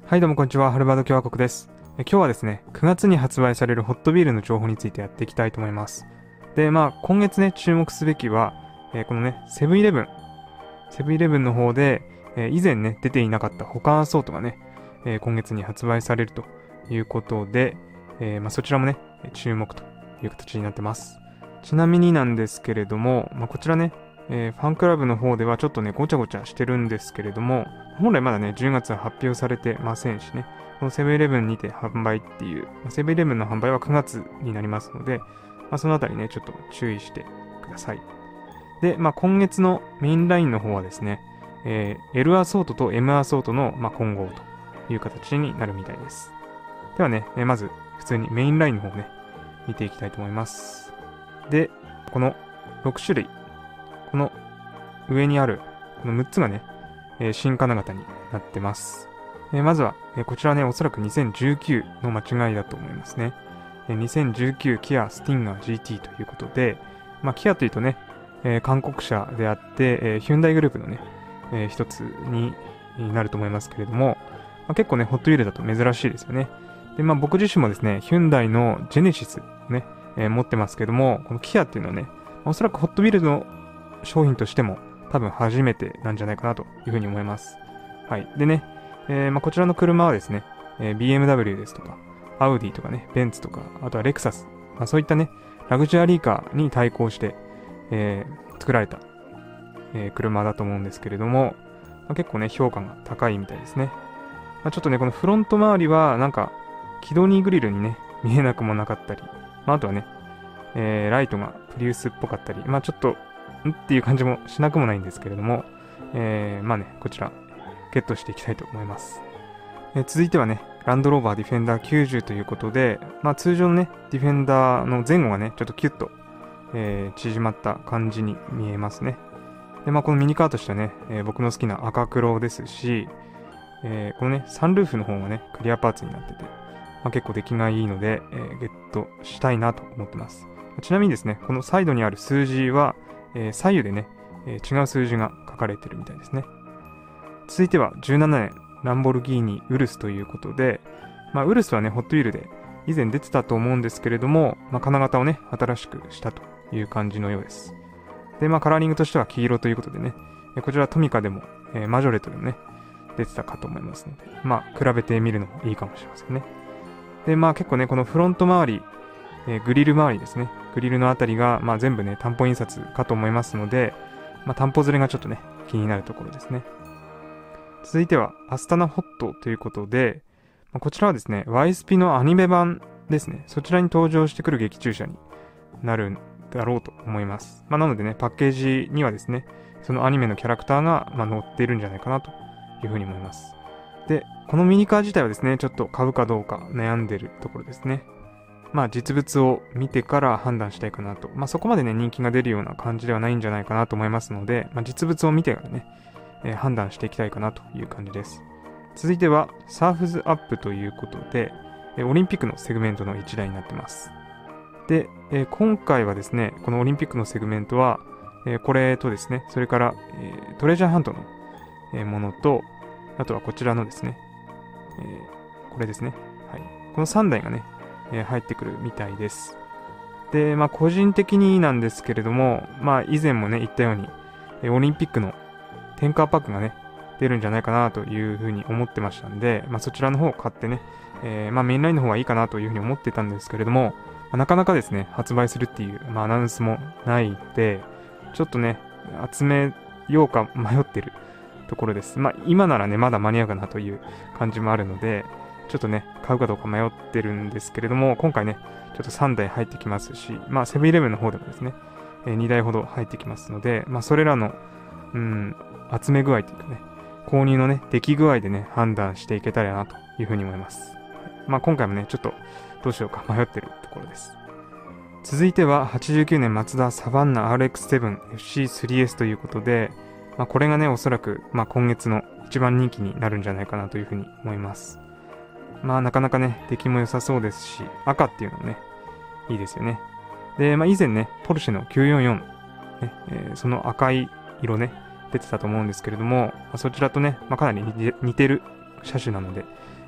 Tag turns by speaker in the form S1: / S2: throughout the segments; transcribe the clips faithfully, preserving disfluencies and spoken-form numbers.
S1: はい、どうもこんにちは。ハルバード共和国です。え今日はですね、くがつに発売されるホットビールの情報についてやっていきたいと思います。で、まあ、今月ね、注目すべきは、えーこのね、セブンイレブン。セブンイレブンの方で、えー以前ね、出ていなかった他アソートがね、えー今月に発売されるということで、えーまあ、そちらもね、注目という形になってます。ちなみになんですけれども、まあ、こちらね、えーファンクラブの方ではちょっとね、ごちゃごちゃしてるんですけれども、本来まだね、じゅうがつは発表されてませんしね、このセブンイレブンにて販売っていう、セブンイレブンの販売はくがつになりますので、まあ、そのあたりね、ちょっと注意してください。で、まあ、今月のメインラインの方はですね、えー L アソートと M アソートの、まあ、混合という形になるみたいです。ではね、えーまず普通にメインラインの方をね、見ていきたいと思います。で、このろくしゅるい、この上にあるこのむっつがね、えー新金型になってます。えーまずは、えーこちらね、おそらくにせんじゅうきゅうの間違いだと思いますね。えーにせんじゅうきゅうキアスティンガー ジーティー ということで、まあ、キアというとね、えー韓国車であって、えーヒュンダイグループのね、えー一つになると思いますけれども、まあ、結構ね、ホットビールだと珍しいですよね。で、まあ僕自身もですね、ヒュンダイのジェネシスをね、えー持ってますけども、このキアっていうのはね、おそらくホットビールの商品としても多分初めてなんじゃないかなというふうに思います。はい。でね、えーまあ、こちらの車はですね、えー ビーエムダブリュー ですとか、アウディとかね、ベンツとか、あとはレクサス、まあ、そういったね、ラグジュアリーカーに対抗して、えー作られた、えー車だと思うんですけれども、まあ、結構ね、評価が高いみたいですね。まあ、ちょっとね、このフロント周りは、なんか、キドニーグリルにね、見えなくもなかったり、まあ、あとはね、えーライトがプリウスっぽかったり、まあちょっと、んっていう感じもしなくもないんですけれども、えーまあね、こちら、ゲットしていきたいと思います。えー続いてはね、ランドローバーディフェンダーきゅうじゅうということで、まあ通常のね、ディフェンダーの前後がね、ちょっとキュッと、えー縮まった感じに見えますね。で、まあこのミニカーとしてはね、えー僕の好きな赤黒ですし、えーこのね、サンルーフの方がね、クリアパーツになってて、まあ、結構出来がいいので、えーゲットしたいなと思ってます。ちなみにですね、このサイドにある数字は、えー左右でね、えー違う数字が書かれてるみたいですね。続いてはじゅうななねん、ランボルギーニウルスということで、まあ、ウルスはね、ホットウィールで以前出てたと思うんですけれども、まあ、金型をね、新しくしたという感じのようです。で、まあ、カラーリングとしては黄色ということでね、えーこちらトミカでも、えーマジョレットでもね、出てたかと思いますので、まあ、比べてみるのもいいかもしれませんね。で、まあ結構ね、このフロント周り、えーグリル周りですね。グリルのあたりが、まあ全部ね、担保印刷かと思いますので、まあ担保ずれがちょっとね、気になるところですね。続いては、アスタナホットということで、まあ、こちらはですね、ワイスピのアニメ版ですね。そちらに登場してくる劇中車になるんだろうと思います。まあなのでね、パッケージにはですね、そのアニメのキャラクターが、まあ、載っているんじゃないかなというふうに思います。で、このミニカー自体はですね、ちょっと買うかどうか悩んでるところですね。まあ実物を見てから判断したいかなと。まあそこまでね、人気が出るような感じではないんじゃないかなと思いますので、まあ実物を見てからね、えー判断していきたいかなという感じです。続いては、サーフズアップということで、えーオリンピックのセグメントの一台になってます。で、えー今回はですね、このオリンピックのセグメントは、えーこれとですね、それから、えートレジャーハントの、えーものと、あとはこちらのですね、えーこれですね。はい。このさんだいがね、えー入ってくるみたいです。で、まあ個人的になんですけれども、まあ以前もね、言ったように、えーオリンピックのテンカーパックがね、出るんじゃないかなというふうに思ってましたんで、まあそちらの方を買ってね、えーまあメインラインの方がいいかなというふうに思ってたんですけれども、まあなかなかですね、発売するっていう、まあ、アナウンスもないんで、ちょっとね、集めようか迷ってるところです。まあ今ならね、まだ間に合うかなという感じもあるので、ちょっとね、買うかどうか迷ってるんですけれども、今回ね、ちょっとさんだい入ってきますし、まあセブンイレブンの方でもですね、えーにだいほど入ってきますので、まあそれらの、うん、集め具合というかね、購入のね、出来具合でね、判断していけたらなというふうに思います。まあ今回もね、ちょっとどうしようか迷ってるところです。続いてははちじゅうきゅうねんマツダサバンナ アールエックスセブンエフシースリーエス ということで、まあこれがね、おそらく、まあ今月の一番人気になるんじゃないかなというふうに思います。まあなかなかね、出来も良さそうですし、赤っていうのもね、いいですよね。で、まあ以前ね、ポルシェのきゅうよんよん、ねえーその赤い色ね、出てたと思うんですけれども、まあ、そちらとね、まあ、かなり似て似てる車種なので、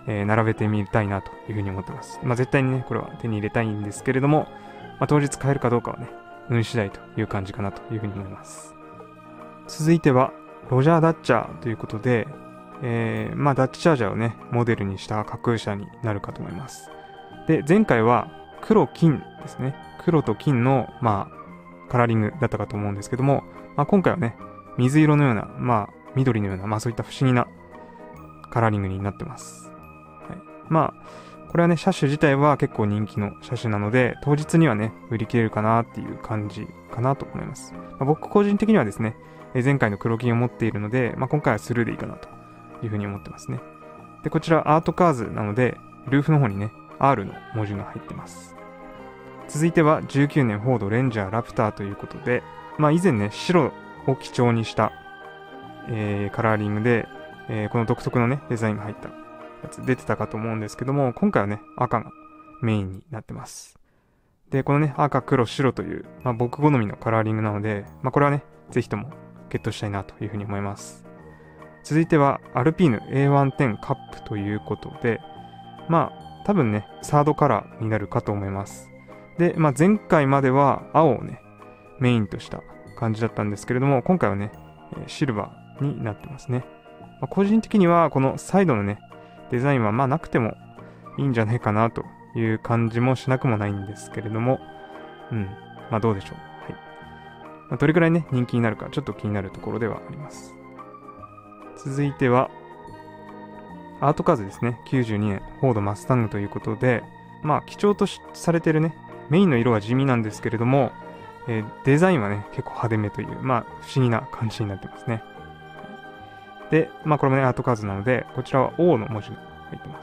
S1: えー、並べてみたいなというふうに思ってます。まあ絶対にね、これは手に入れたいんですけれども、まあ当日買えるかどうかはね、運次第という感じかなというふうに思います。続いては、ロジャー・ダッチャーということで、えー、まあダッチチャージャーをね、モデルにした架空車になるかと思います。で、前回は黒金ですね。黒と金の、まあ、カラーリングだったかと思うんですけども、まあ今回はね、水色のような、まあ緑のような、まあそういった不思議なカラーリングになってます。はい、まあ、これはね、車種自体は結構人気の車種なので、当日にはね、売り切れるかなっていう感じかなと思います。まあ、僕個人的にはですね、前回の黒金を持っているので、まあ、今回はスルーでいいかなというふうに思ってますね。で、こちらアートカーズなので、ルーフの方にね、アール の文字が入ってます。続いてはじゅうきゅうねんフォードレンジャーラプターということで、まあ以前ね、白を基調にした、えー、カラーリングで、えー、この独特のね、デザインが入ったやつ出てたかと思うんですけども、今回はね、赤がメインになってます。で、このね、赤、黒、白という、まあ僕好みのカラーリングなので、まあこれはね、ぜひともゲットしたいなというふうに思います。続いては、アルピーヌ エーワンテン カップということで、まあ、多分ね、サードカラーになるかと思います。で、まあ、前回までは青をね、メインとした感じだったんですけれども、今回はね、シルバーになってますね。まあ、個人的には、このサイドのね、デザインはまあなくてもいいんじゃないかなという感じもしなくもないんですけれども、うん、まあどうでしょう。はい。まあ、どれくらいね、人気になるか、ちょっと気になるところではあります。続いては、アートカーズですね。きゅうじゅうにねん、フォードマスタングということで、まあ、基調とされてるね、メインの色は地味なんですけれども、えー、デザインはね、結構派手めという、まあ、不思議な感じになってますね。で、まあ、これもね、アートカーズなので、こちらは O の文字が入ってます。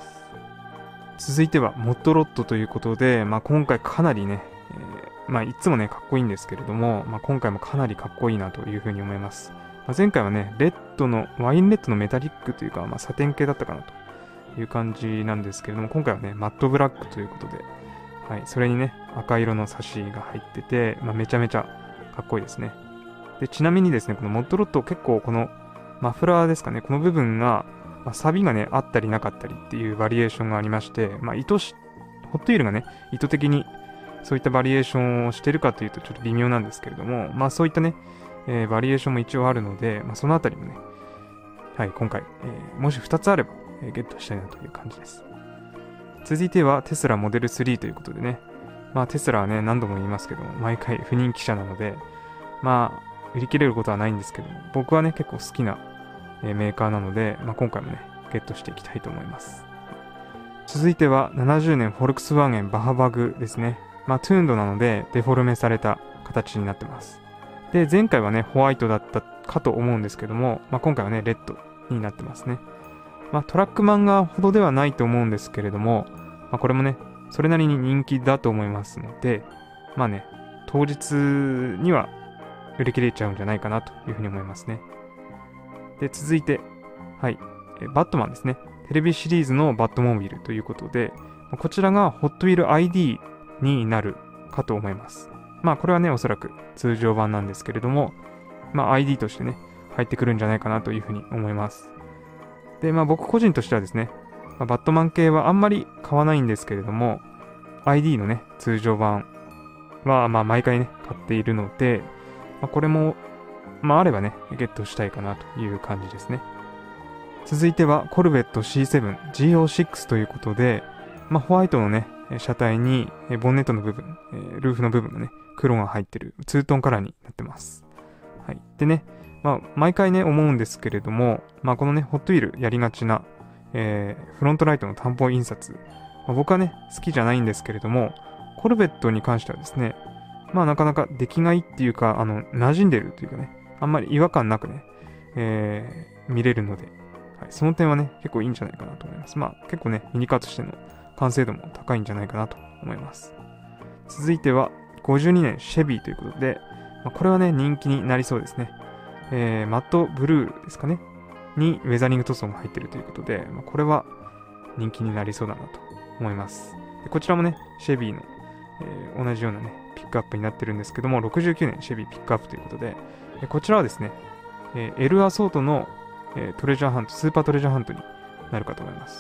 S1: 続いては、モッドロットということで、まあ、今回かなりね、えー、まあ、いつもね、かっこいいんですけれども、まあ、今回もかなりかっこいいなというふうに思います。まあ、前回はね、レッドの、ワインレッドのメタリックというか、まあ、サテン系だったかなという感じなんですけれども、今回はね、マットブラックということで、はい、それにね、赤色のサシが入ってて、まあ、めちゃめちゃかっこいいですね。で、ちなみにですね、このモッドロット結構このマフラーですかね、この部分が、まあ、サビがね、あったりなかったりっていうバリエーションがありまして、まあ、意図し、ホットイールがね、意図的にそういったバリエーションをしてるかというとちょっと微妙なんですけれども、まあそういったね、えー、バリエーションも一応あるので、まあ、そのあたりもね、はい、今回、えー、もしふたつあれば、えー、ゲットしたいなという感じです。続いてはテスラモデルスリーということでね、まあテスラはね、何度も言いますけども、毎回不人気車なので、まあ、売り切れることはないんですけども、僕はね、結構好きな、えー、メーカーなので、まあ今回もね、ゲットしていきたいと思います。続いてはななじゅうねんフォルクスワーゲンバハバグですね。まあトゥーンドなので、デフォルメされた形になってます。で、前回はね、ホワイトだったかと思うんですけども、まあ、今回はね、レッドになってますね。まあ、トラックマンガーほどではないと思うんですけれども、まあ、これもね、それなりに人気だと思いますので、まあね、当日には売り切れちゃうんじゃないかなというふうに思いますね。で、続いて、はい、えバットマンですね。テレビシリーズのバットモービルということで、こちらがホットウィール アイディー になるかと思います。まあこれはね、おそらく通常版なんですけれども、まあ アイディー としてね、入ってくるんじゃないかなというふうに思います。で、まあ僕個人としてはですね、まあ、バットマン系はあんまり買わないんですけれども、アイディー のね、通常版はまあ毎回ね、買っているので、まあ、これも、まああればね、ゲットしたいかなという感じですね。続いては、コルベット シーセブンジーオーシックス ということで、まあホワイトのね、車体にボンネットの部分、ルーフの部分のね、黒が入ってるツートンカラーになってます。はい。でね、まあ、毎回ね、思うんですけれども、まあ、このね、ホットウィールやりがちな、えー、フロントライトの担保印刷。まあ、僕はね、好きじゃないんですけれども、コルベットに関してはですね、まあ、なかなか出来がいいっていうか、あの、馴染んでるというかね、あんまり違和感なくね、えー、見れるので、はい。その点はね、結構いいんじゃないかなと思います。まあ、結構ね、ミニカーとしての完成度も高いんじゃないかなと思います。続いてはごじゅうにねんシェビーということで、まあ、これはね人気になりそうですね。えー、マットブルーですかねにウェザリング塗装が入っているということで、まあ、これは人気になりそうだなと思います。でこちらもねシェビーの、えー、同じようなねピックアップになってるんですけども、ろくじゅうきゅうねんシェビーピックアップということで、えー、こちらはですね、えー、L アソートの、えー、トレジャーハントスーパートレジャーハントになるかと思います。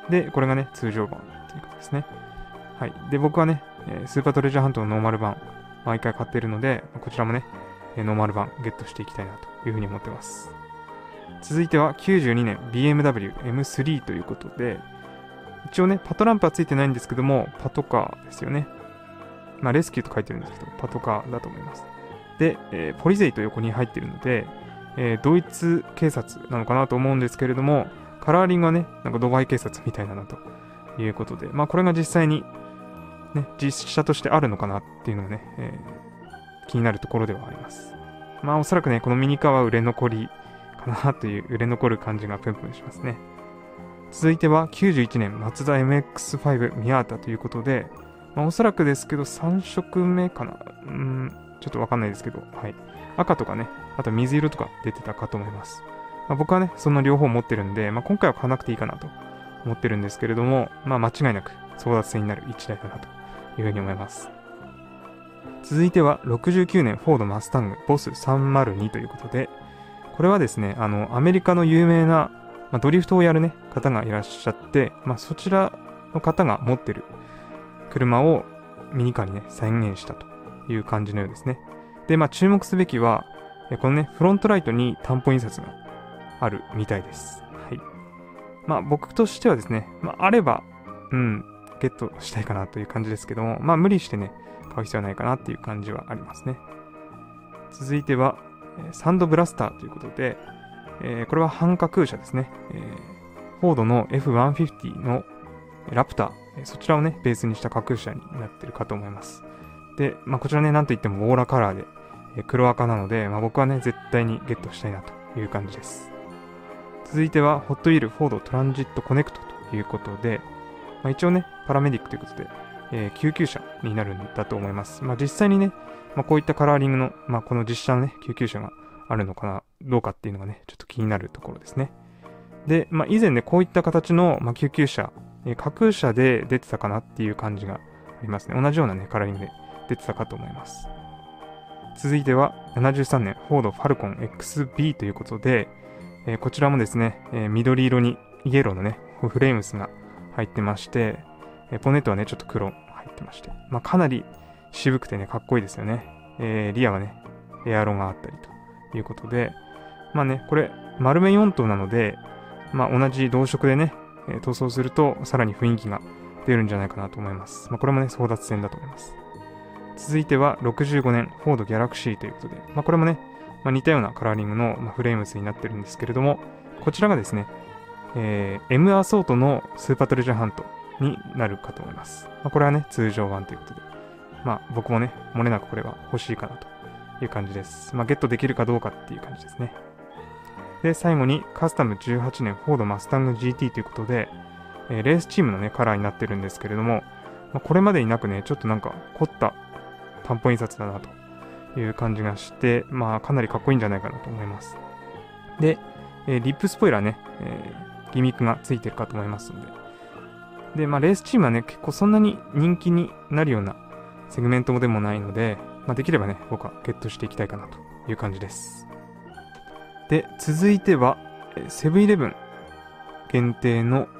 S1: で、これがね、通常版ということですね。はい。で、僕はね、スーパートレジャーハントのノーマル版、毎回買っているので、こちらもね、ノーマル版ゲットしていきたいなというふうに思ってます。続いてはきゅうじゅうにねん ビーエムダブリューエムスリー ということで、一応ね、パトランプはついてないんですけども、パトカーですよね。まあ、レスキューと書いてるんですけど、パトカーだと思います。で、えー、ポリゼイと横に入っているので、えー、ドイツ警察なのかなと思うんですけれども、カラーリングはね、なんかドバイ警察みたいだなということで、まあ、これが実際に、ね、実写としてあるのかなっていうのがね、えー、気になるところではあります。まあ、おそらくね、このミニカーは売れ残りかなという、売れ残る感じがプンプンしますね。続いてはきゅうじゅういちねんマツダ エムエックスファイブ ミアータということで、まあ、おそらくですけどさん色目かな、うーん、ちょっとわかんないですけど、はい。赤とかね、あと水色とか出てたかと思います。まあ、僕はね、その両方持ってるんで、まあ、今回は買わなくていいかなと思ってるんですけれども、まあ、間違いなく争奪戦になるいちだいだなというふうに思います。続いてはろくじゅうきゅうねんフォードマスタングボスさんまるにということで、これはですね、あの、アメリカの有名な、まあ、ドリフトをやるね、方がいらっしゃって、まあ、そちらの方が持ってる車をミニカーにね、再現したという感じのようですね。で、まあ、注目すべきは、このね、フロントライトに担保印刷があるみたいです。はい。まあ、僕としてはですね、まあ、あれば、うん、ゲットしたいかなという感じですけども、まあ、無理してね、買う必要はないかなっていう感じはありますね。続いては、サンドブラスターということで、えー、これは半架空車ですね。えー、フォードの エフひゃくごじゅう のラプター、そちらをね、ベースにした架空車になっているかと思います。で、まあ、こちらね、なんといってもオーラカラーで、えー、黒赤なので、まあ、僕はね、絶対にゲットしたいなという感じです。続いては、ホットウィールフォードトランジットコネクトということで、まあ、一応ね、パラメディックということで、えー、救急車になるんだと思います。まあ、実際にね、まあ、こういったカラーリングの、まあ、この実写のね、救急車があるのかな、どうかっていうのがね、ちょっと気になるところですね。で、まあ、以前ね、こういった形の、まあ、救急車、えー、架空車で出てたかなっていう感じがありますね。同じようなね、カラーリングで出てたかと思います。続いては、ななじゅうさんねん、フォードファルコン エックスビー ということで、えー、こちらもですね、えー、緑色にイエローのね、フレームスが入ってまして、えー、ポネットはね、ちょっと黒入ってまして、まあ、かなり渋くてね、かっこいいですよね。えー、リアはね、エアロがあったりということで、まあね、これ、丸めよん灯なので、まあ同じ同色でね、えー、塗装すると、さらに雰囲気が出るんじゃないかなと思います。まあこれもね、争奪戦だと思います。続いては、ろくじゅうごねん、フォードギャラクシーということで、まあこれもね、まあ、似たようなカラーリングの、まあ、フレームスになってるんですけれども、こちらがですね、えー、M アソートのスーパートレジャーハントになるかと思います。まあ、これはね、通常版ということで、まあ僕もね、漏れなくこれは欲しいかなという感じです。まあゲットできるかどうかっていう感じですね。で、最後にカスタムじゅうはちねんフォードマスタング ジーティー ということで、えー、レースチームのね、カラーになってるんですけれども、まあ、これまでになくね、ちょっとなんか凝った担保印刷だなという感じがして、まあかなりかっこいいんじゃないかなと思います。で、えー、リップスポイラーね、えー、ギミックがついてるかと思いますので。で、まあレースチームはね、結構そんなに人気になるようなセグメントでもないので、まあ、できればね、僕はゲットしていきたいかなという感じです。で、続いては、セブンイレブン限定の、はい、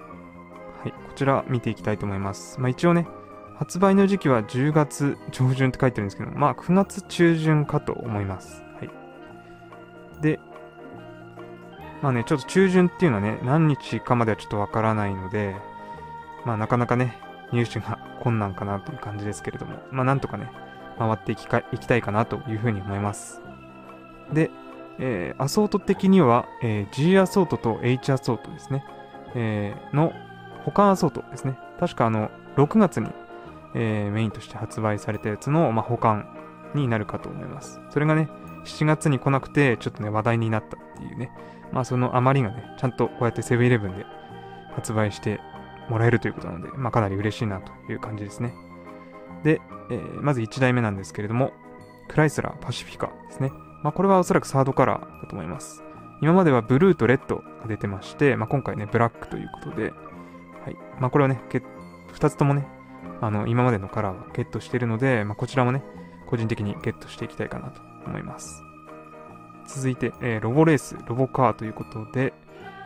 S1: こちら見ていきたいと思います。まあ一応ね、発売の時期はじゅうがつ上旬って書いてるんですけど、まあくがつ中旬かと思います。はい。で、まあね、ちょっと中旬っていうのはね、何日かまではちょっとわからないので、まあなかなかね、入手が困難かなという感じですけれども、まあなんとかね、回っていきかいきたいかなというふうに思います。で、えー、アソート的には、えー、G アソートと H アソートですね、えー、の保管アソートですね。確かあの、ろくがつに、えー、メインとして発売されたやつの、まあ、保管になるかと思います。それがね、しちがつに来なくて、ちょっとね、話題になったっていうね、まあそのあまりがね、ちゃんとこうやってセブンイレブンで発売してもらえるということなので、まあかなり嬉しいなという感じですね。で、えー、まずいちだいめなんですけれども、クライスラーパシフィカですね。まあこれはおそらくサードカラーだと思います。今まではブルーとレッドが出てまして、まあ今回ね、ブラックということで、はい。まあこれはね、ふたつともね、あの、今までのカラーはゲットしているので、まあこちらもね、個人的にゲットしていきたいかなと思います。続いて、えー、ロボレース、ロボカーということで、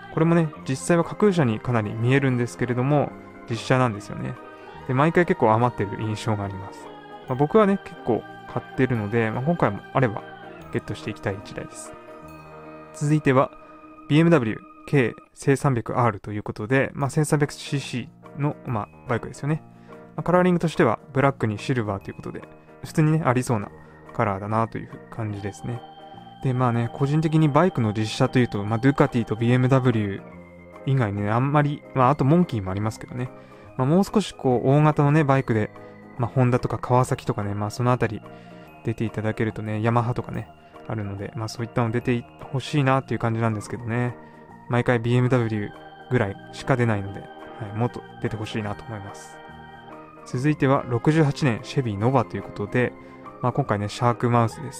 S1: これもね、実際は架空車にかなり見えるんですけれども、実車なんですよね。で、毎回結構余ってる印象があります。まあ、僕はね、結構買ってるので、まあ、今回もあればゲットしていきたい一台です。続いては、ビーエムダブリューケーせんさんびゃくアール ということで、まあ、せんさんびゃくシーシー の、まあ、バイクですよね。まあ、カラーリングとしては、ブラックにシルバーということで、普通にね、ありそうなカラーだなという感じですね。で、まあね、個人的にバイクの実車というと、まあ、ドゥカティと ビーエムダブリュー 以外にね、あんまり、まあ、あとモンキーもありますけどね、まあ、もう少しこう、大型のね、バイクで、まあ、ホンダとか川崎とかね、まあ、そのあたり出ていただけるとね、ヤマハとかね、あるので、まあ、そういったの出てほしいなっていう感じなんですけどね、毎回 ビーエムダブリュー ぐらいしか出ないので、はい、もっと出てほしいなと思います。続いては、ろくじゅうはちねんシェビーノバということで、まあ、今回ね、シャークマウスです。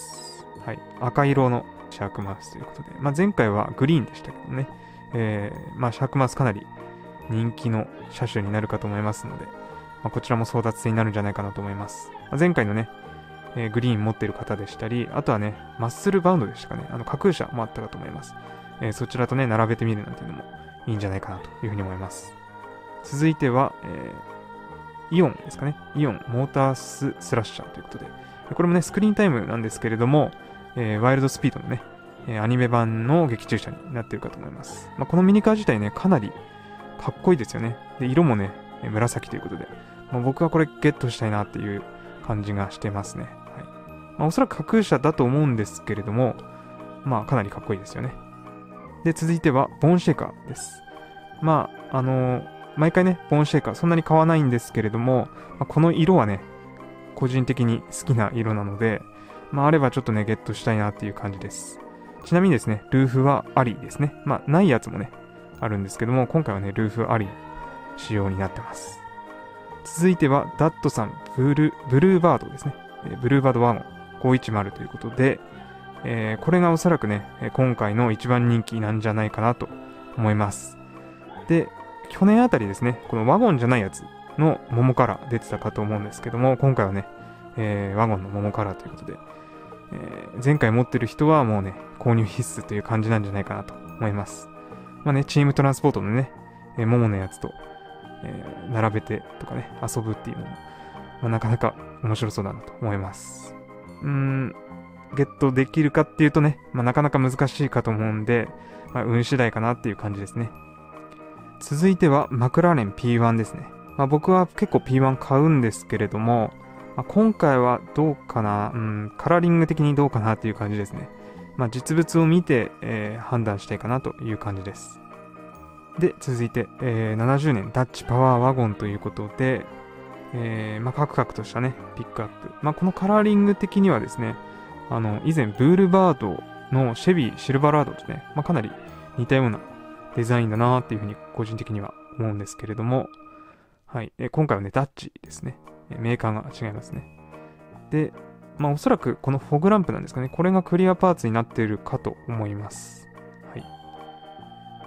S1: はい、赤色のシャークマウスということで、まあ、前回はグリーンでしたけどね、えー、まあ、シャークマウスかなり人気の車種になるかと思いますので、まあ、こちらも争奪戦になるんじゃないかなと思います。まあ、前回のね、えー、グリーン持っている方でしたり、あとはね、マッスルバウンドでしたかね、あの架空車もあったかと思います。えー、そちらとね、並べてみるなんていうのもいいんじゃないかなというふうに思います。続いては、えー、イオンですかね、イオンモーターススラッシャーということで、これもね、スクリーンタイムなんですけれども、えー、ワイルドスピードのね、アニメ版の劇中車になっているかと思います。まあ、このミニカー自体ね、かなりかっこいいですよね。で、色もね、紫ということで、まあ、僕はこれゲットしたいなっていう感じがしてますね。はい。まあ、おそらく架空車だと思うんですけれども、まあ、かなりかっこいいですよね。で、続いては、ボーンシェイカーです。まあ、あのー、毎回ね、ボーンシェイカーそんなに買わないんですけれども、まあ、この色はね、個人的に好きな色なので、まあ、あればちょっとね、ゲットしたいなっていう感じです。ちなみにですね、ルーフはありですね。まあ、ないやつもね、あるんですけども、今回はね、ルーフありの仕様になってます。続いては、ダットさんブル、ブルーバードですね。ブルーバードワゴンごひゃくじゅうということで、えー、これがおそらくね、今回の一番人気なんじゃないかなと思います。で、去年あたりですね、このワゴンじゃないやつの桃カラー出てたかと思うんですけども、今回はね、えー、ワゴンの桃カラーということで、えー、前回持ってる人はもうね、購入必須という感じなんじゃないかなと思います。まあね、チームトランスポートのね、えー、桃のやつと、えー、並べてとかね、遊ぶっていうのも、まあ、なかなか面白そうだなと思います。うーん、ゲットできるかっていうとね、まあ、なかなか難しいかと思うんで、まあ、運次第かなっていう感じですね。続いては、マクラーレン ピーワン ですね。まあ、僕は結構 ピーワン 買うんですけれども、まあ、今回はどうかな、うん、カラーリング的にどうかなっていう感じですね。まあ、実物を見て、えー、判断したいかなという感じです。で、続いて、えー、ななじゅうねんダッチパワーワゴンということで、えー、まあ、カクカクとしたね、ピックアップ。まあ、このカラーリング的にはですね、あの、以前、ブールバードのシェビーシルバーラードとね、まあ、かなり似たようなデザインだなっていうふうに個人的には思うんですけれども、はい、えー、今回はね、ダッチですね。メーカーが違いますね。で、まあ、おそらくこのフォグランプなんですかね。これがクリアパーツになっているかと思います。はい。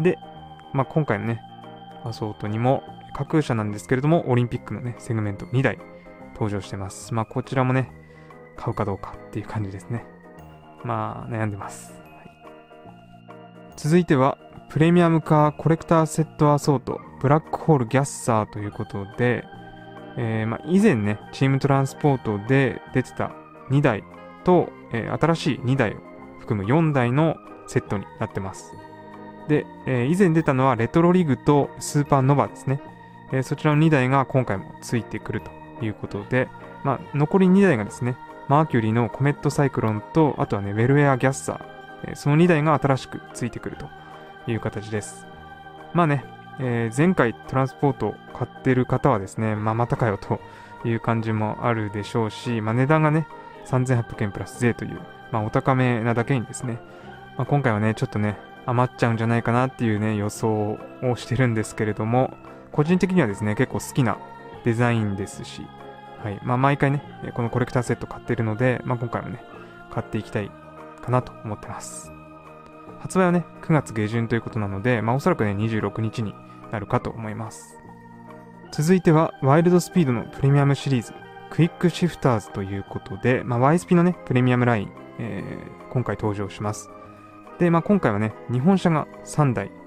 S1: で、まあ、今回のね、アソートにも、架空車なんですけれども、オリンピックのね、セグメントにだい登場してます。まあ、こちらもね、買うかどうかっていう感じですね。まあ、悩んでます。はい、続いては、プレミアムカーコレクターセットアソート、ブラックホールギャッサーということで、えーまあ、以前ね、チームトランスポートで出てたにだいと、えー、新しいにだいを含むよんだいのセットになってます。で、えー、以前出たのはレトロリグとスーパーノバですね。えー、そちらのにだいが今回もついてくるということで、まあ、残りにだいがですね、マーキュリーのコメットサイクロンと、あとはね、ウェルエアギャッサー、えー、そのにだいが新しくついてくるという形です。まあね、えー、前回トランスポートを買ってる方はですね、まあ、またかよという感じもあるでしょうし、まあ、値段がね、さんぜんはっぴゃくえんプラス税という、まあ、お高めなだけにですね、まあ、今回はね、ちょっとね、余っちゃうんじゃないかなっていうね、予想をしてるんですけれども、個人的にはですね、結構好きなデザインですし、はい、まあ、毎回ね、このコレクターセット買ってるので、まあ、今回もね、買っていきたいかなと思ってます。発売はね、くがつげじゅんということなので、まあ、おそらくね、にじゅうろくにちになるかと思います。続いては、ワイルドスピードのプレミアムシリーズ、クイックシフターズということで、まあ、ワイスピ のね、プレミアムライン、えー、今回登場します。で、まあ、今回はね、日本車がさんだい、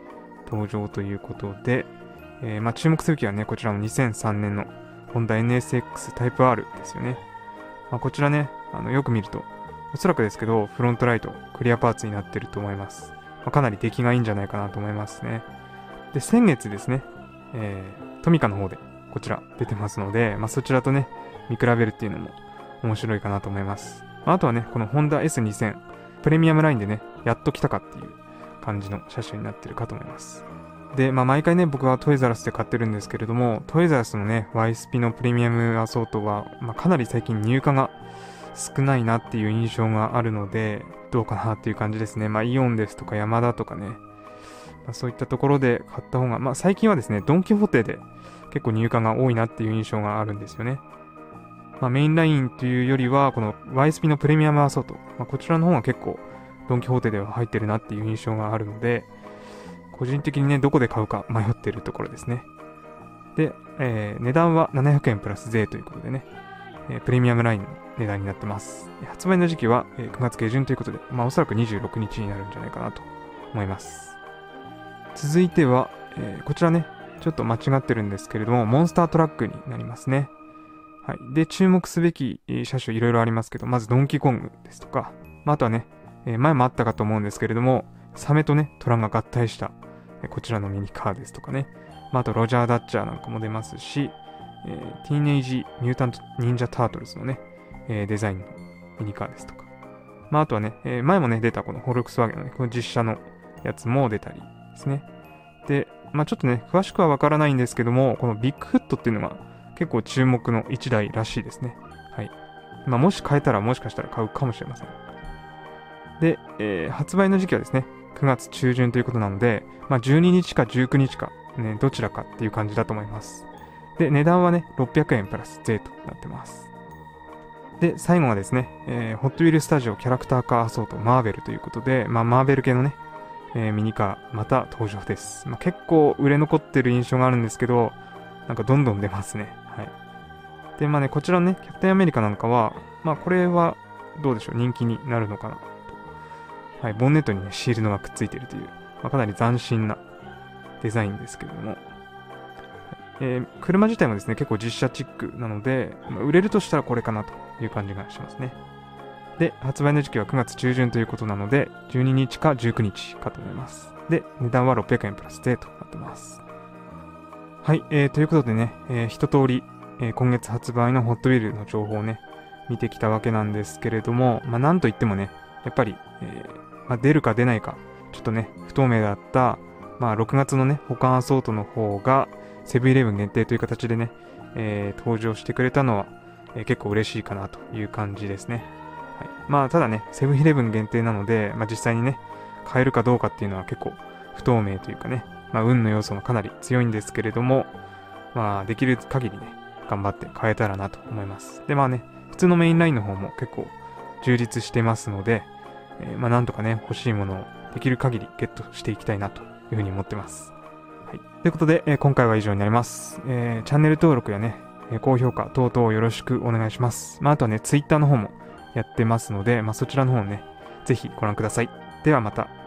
S1: 登場ということで、えー、まあ注目すべきはね、こちらもにせんさんねんのホンダ エヌエスエックス タイプ R ですよね。まあ、こちらね、あのよく見ると、おそらくですけど、フロントライト、クリアパーツになってると思います。まあ、かなり出来がいいんじゃないかなと思いますね。で、先月ですね、えー、トミカの方でこちら出てますので、まあ、そちらとね、見比べるっていうのも面白いかなと思います。まあ、あとはね、このホンダ エスにせん、プレミアムラインでね、やっと来たかっていう感じの車種になってるかと思います。で、まあ、毎回ね、僕はトイザラスで買ってるんですけれども、トイザラスのね、ワイスピのプレミアムアソートは、まあ、かなり最近入荷が少ないなっていう印象があるので、どうかなっていう感じですね。まあ、イオンですとかヤマダとかね、まあ、そういったところで買った方が、まあ、最近はですね、ドン・キホーテで結構入荷が多いなっていう印象があるんですよね。まあ、メインラインというよりは、この ワイエスピ のプレミアムアソート、まあ、こちらの方が結構ドン・キホーテでは入ってるなっていう印象があるので、個人的にね、どこで買うか迷ってるところですね。で、えー、値段はななひゃくえんプラス税ということでね、えー、プレミアムラインの値段になってます。発売の時期はくがつげじゅんということで、まあおそらくにじゅうろくにちになるんじゃないかなと思います。続いては、えー、こちらね、ちょっと間違ってるんですけれども、モンスタートラックになりますね。はい。で、注目すべき車種いろいろありますけど、まずドンキーコングですとか、まあ、あとはね、えー、前もあったかと思うんですけれども、サメとね、トラが合体した、えー、こちらのミニカーですとかね、まあ、あとロジャー・ダッチャーなんかも出ますし、えー、ティーネイジ・ミュータント・ニンジャ・タートルズのね、えー、デザインのミニカーですとか、まあ、あとはね、えー、前もね、出たこのフォルクスワーゲンのね、この実車のやつも出たりですね。で、まあ、ちょっとね、詳しくはわからないんですけども、このビッグフットっていうのが結構注目のいちだいらしいですね。はい。まあ、もし買えたらもしかしたら買うかもしれません。で、えー、発売の時期はですね、くがつちゅうじゅんということなので、まあ、じゅうににちかじゅうくにちか、ね、どちらかっていう感じだと思います。で、値段はね、ろっぴゃくえんプラス税となってます。で、最後はですね、えー、ホットウィルスタジオキャラクターカーアソートマーベルということで、まあ、マーベル系のね、えー、ミニカー、また登場です。まあ、結構売れ残ってる印象があるんですけど、なんかどんどん出ますね。はい。で、まあね、こちらのね、キャプテンアメリカなんかは、まあこれはどうでしょう、人気になるのかなと。はい、ボンネットにね、シールドがくっついているという、まあ、かなり斬新なデザインですけれども、はい、えー、車自体もですね、結構実写チックなので、まあ、売れるとしたらこれかなという感じがしますね。で、発売の時期はくがつちゅうじゅんということなので、じゅうににちかじゅうくにちかと思います。で、値段はろっぴゃくえんプラス税となってます。はい、えー、ということでね、えー、一通り、えー、今月発売のホットウィルの情報をね、見てきたわけなんですけれども、まあなんといってもね、やっぱり、えーまあ、出るか出ないか、ちょっとね、不透明だった、まあろくがつのね、保管アソートの方が、セブンイレブン限定という形でね、えー、登場してくれたのは、えー、結構嬉しいかなという感じですね。はい、まあただね、セブンイレブン限定なので、まあ実際にね、買えるかどうかっていうのは結構不透明というかね、まあ運の要素もかなり強いんですけれども、まあできる限りね、頑張って買えたらなと思います。で、まあね、普通のメインラインの方も結構充実してますので、えー、まあなんとかね、欲しいものをできる限りゲットしていきたいなというふうに思ってます。はい。ということで、えー、今回は以上になります。えー、チャンネル登録やね、えー、高評価等々よろしくお願いします。まああとはね、Twitter の方もやってますので、まあそちらの方をね、ぜひご覧ください。ではまた。